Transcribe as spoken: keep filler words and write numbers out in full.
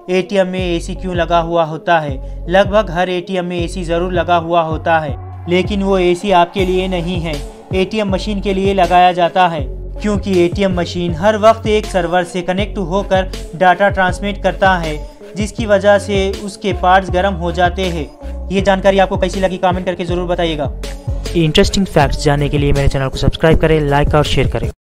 ATM में AC क्यों लगा हुआ होता है। लगभग हर एटीएम में एसी ज़रूर लगा हुआ होता है, लेकिन वो एसी आपके लिए नहीं है, एटीएम मशीन के लिए लगाया जाता है, क्योंकि एटीएम मशीन हर वक्त एक सर्वर से कनेक्ट होकर डाटा ट्रांसमिट करता है, जिसकी वजह से उसके पार्ट्स गर्म हो जाते हैं। ये जानकारी आपको कैसी लगी कमेंट करके ज़रूर बताइएगा। इंटरेस्टिंग फैक्ट्स जानने के लिए मेरे चैनल को सब्सक्राइब करें, लाइक और शेयर करें।